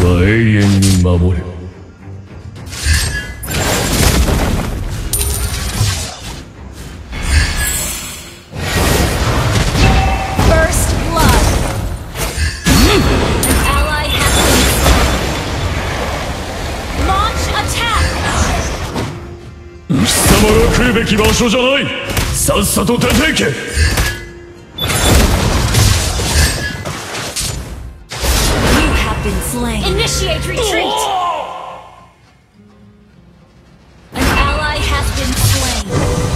は永遠に守る。貴様が来るべき場所じゃない。さっさと出ていけ。 Initiate retreat! An ally has been slain.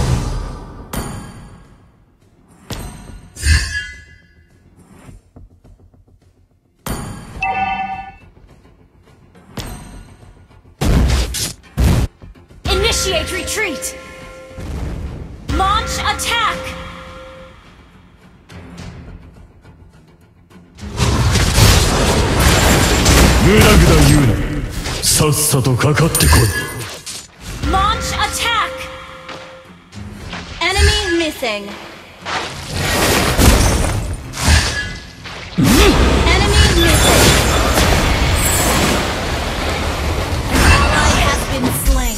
Initiate retreat! Launch attack! グダグダ言うな。さっさとかかってこい。 Launch attack! Enemy missing. Enemy missing. An ally has been slain.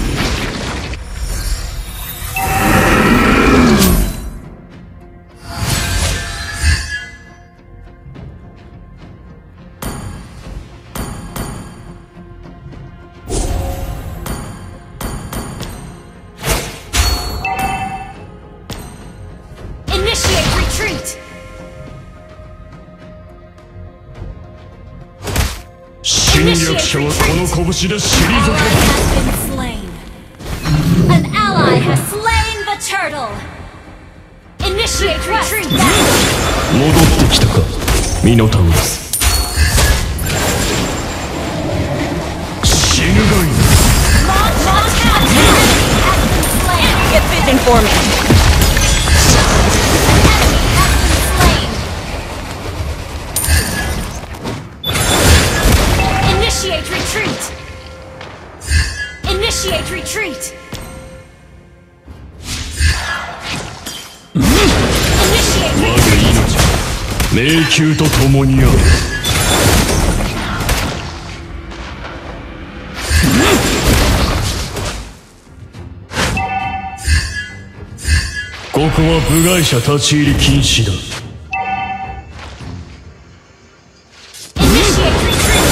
Initiate retreat! 侵略者はこの拳で退ける。 An ally has slain the turtle! Initiate retreat! 戻ってきたか、ミノタウロス。死ぬがいい。 Get vision for me! Initiate retreat! Initiate retreat! Initiate 我が retreat! 命迷宮と共にある。ここは部外者立ち入り禁止だ。 Initiate retreat!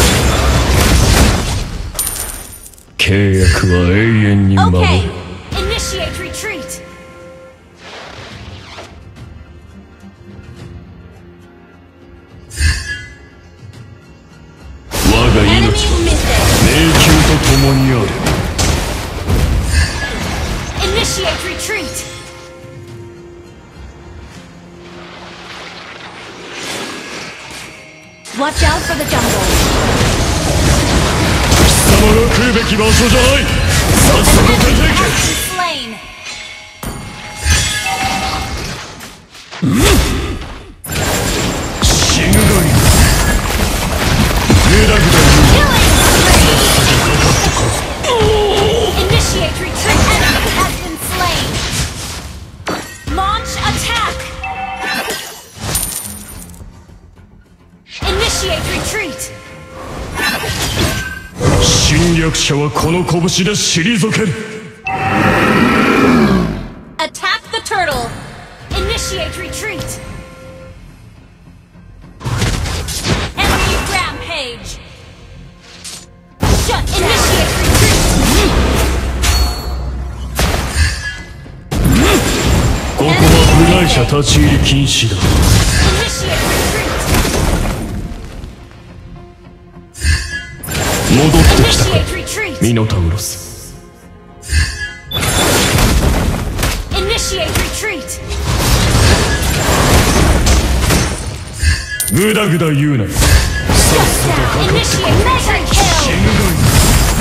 契約は永遠に守る。 Okay! Initiate retreat! 我が Enemy 命は missing! 迷宮と共にある。 Initiate retreat! Watch out for the jungle! 貴様が来るべき場所じゃない。さっさと出てい Enemy け。 has been slain! 死ぬがいい。グダグダ Killing spree! かかってこい。 Initiate retreat! Enemy has been slain! Launch attack! Initiate retreat! 侵略者はこの拳で退ける。 Attack the turtle! Initiate retreat! Enemy rampage! Shut! Initiate retreat! ここは部外者立ち入り禁止だ。 Initiate retreat! 戻ってきたか、 Initiate retreat! ミノタウロス。 Initiate retreat! グダグダ言うな。さっさとかかってこい。 Initiate measure 死 kill! ぬがいい。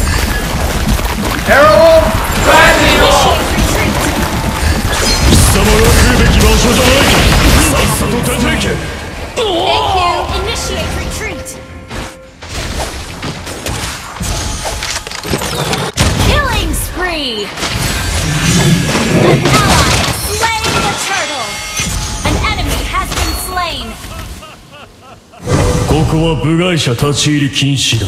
Herald Dragon! Initiate retreat! 貴様が来るべき場所じゃない。さっさと出ていけ。 Thank you! Initiate retreat! Killing spree! An ally has slain the turtle! An enemy has been slain! ここは部外者立ち入り禁止だ。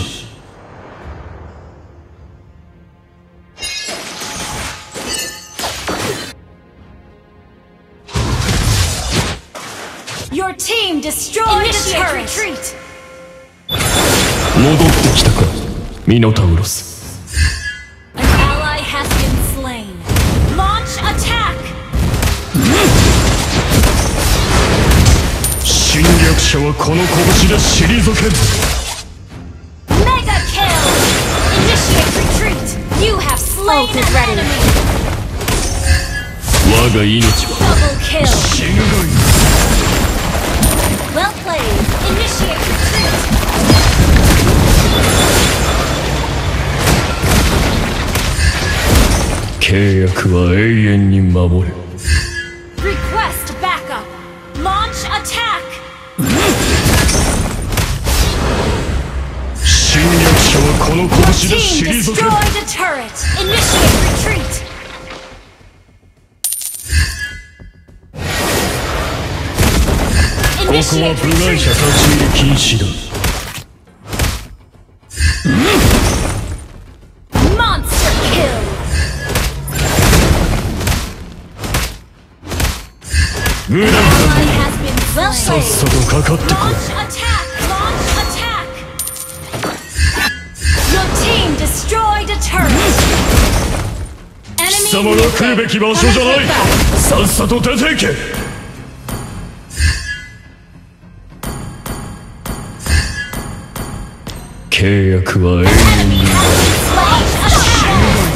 Your team destroyed a turret. 戻ってきたか、ミノタウロス。 An ally has been slain. Launch attack. 侵略者はこの拳で退ける。 Mega kill. Initiate retreat. You have slain an enemy. 我が命は Double kill. 死ぬがいい。 Well played. Initiate retreat. 契約は永遠に守れ。 Request backup. Launch attack. 侵略者はこの Your 拳で team 退ける。 destroyed a turret. Initiate retreat. ここは Initiate 部外者 retreat. 立ち入り禁止だ。 Monster kill. 無駄だ。 Ally has been さっ slain. さとかかってこい。 Launch attack. Launch attack. Your team destroyed a turret. 貴様が来るべき場所じゃない。さっさと出ていけ。契約は永遠 Enemy に has been slain.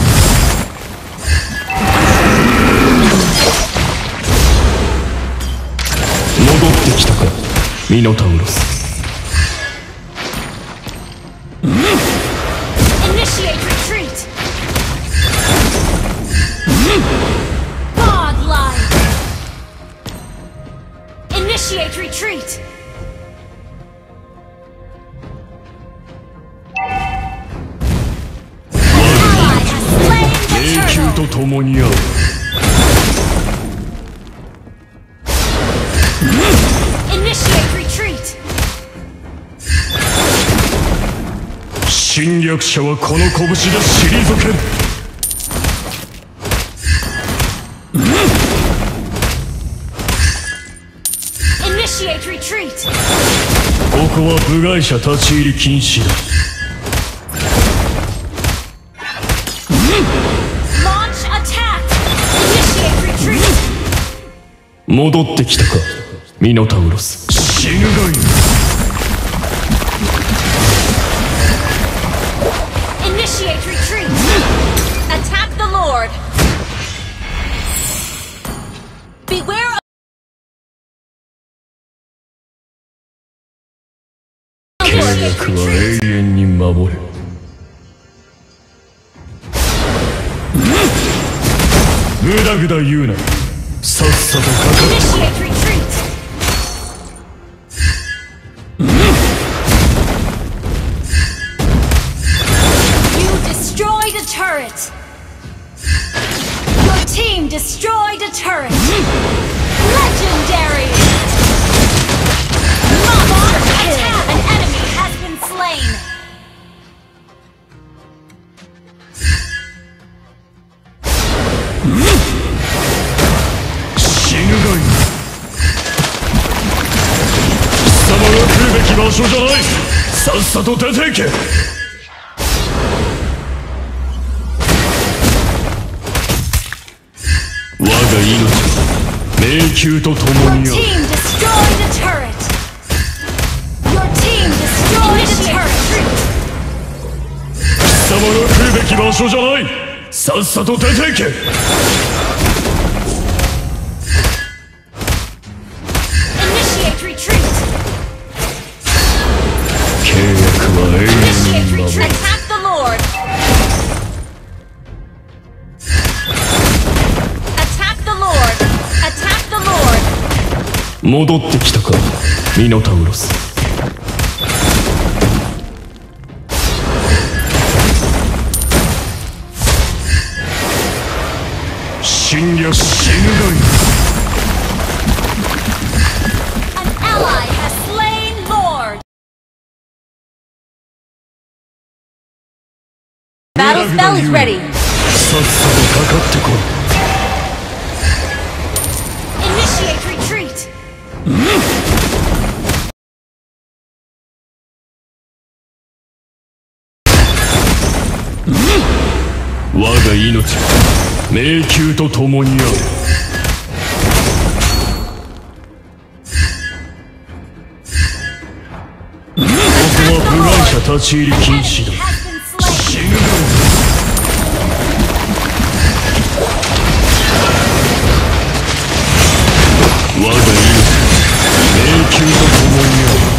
Attack. 戻ってきたか、ミノタウロス。 Initiate retreat. Godlike. Initiate retreat. Ally has slain the 永久 turtle. と共にある。 Initiate retreat. 侵略者はこの拳で退ける。 Initiate retreat. ここは部外者立ち入り禁止だ。 Launch attack. Initiate retreat. 戻ってきたか、ミノタウロス。死ぬがいい。 Initiate retreat. Attack the Lord. Beware of 契約は永遠に守れ。ぐだぐだ言うな。さっさとかかってこい。 Initiate retreat. You destroyed a turret. Your team destroyed a turret. Legendary. Monster kill. An enemy has been slain. 死ぬがいい。貴様が来るべき場所じゃない。さっさと出ていけ。我が命は迷宮と共 Your にある。 team destroyed a turret. Your team destroyed a turret. 貴様が来るべき場所じゃない。さっさと出ていけ。 Initiate retreat. 契約は永遠 Initiate に守 retreat. れ。 Attack the Lord. Attack the Lord. Attack the Lord. 戻ってきたか、ミノタウロス。侵略死ぬがいい。 ready. さっさとかかってこい。 Initiate retreat. 我が命は迷宮と共にある。ここは部外者立ち入り禁止だ。 Has been slain. 死ぬがいい。我が命は迷宮と共にある。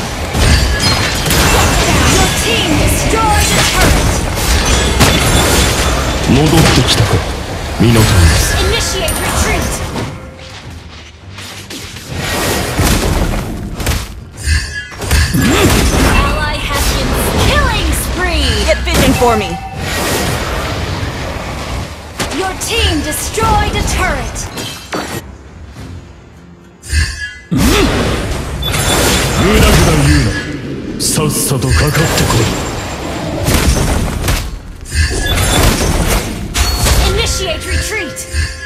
Your team destroyed a turret. 戻ってきたか、ミノタウス。 Initiate retreat. Ally has been killing spree. Get vision for me. Your team destroyed a turret. グダグダ言うな。さっさとかかってこい。 Initiate retreat.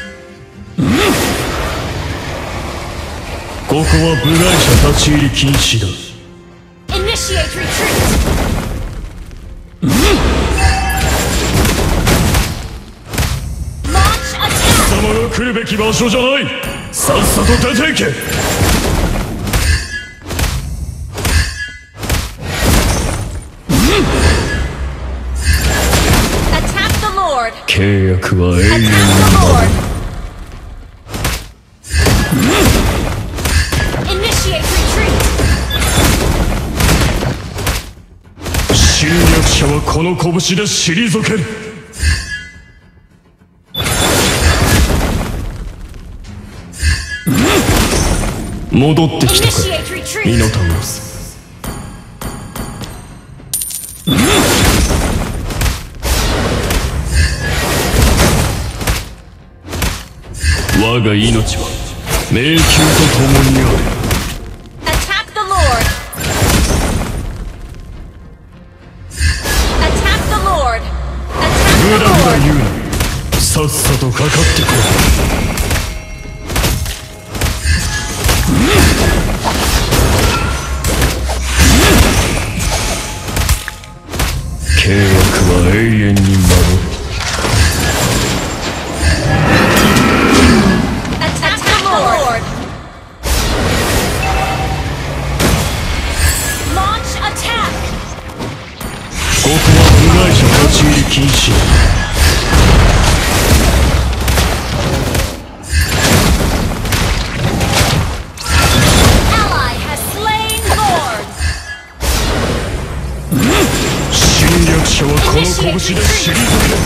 ここは部外者立ち入り禁止だ。 Initiate retreat. Launch attack. 貴様が来るべき場所じゃない。さっさと出ていけ。 Attack the Lord. 契約は永遠 Attack に the 守 Lord. る。 Initiate retreat. 侵略者はこの拳で退ける。戻ってきたか、 Initiate ミノ retreat. タウス。我が命は迷宮と共にある。 Attack the Lord. Attack the Lord. グ Attack ダ the グダ Lord. 言うな。さっさとかかってこい。 契約は永遠に守る。 Attack the Lord. Launch attack. ここは部外者立ち入り禁止。 Ally has slain Lord. 侵略者はこの拳で退ける。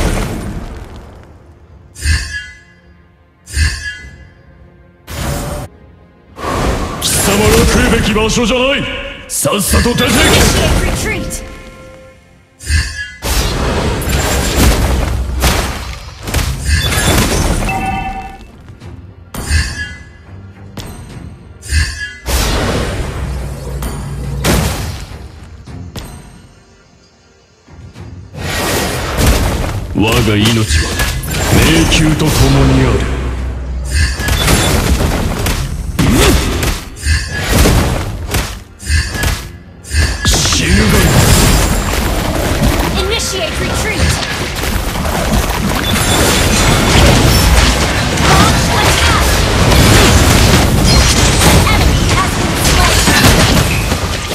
貴様が来るべき場所じゃない。さっさと出ていけ。 Initiate retreat. 「我が命は迷宮と共にある。 死ぬがいい。 Initiate retreat. Launch attack. An enemy has been slain.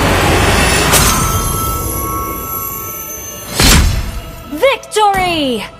Victory!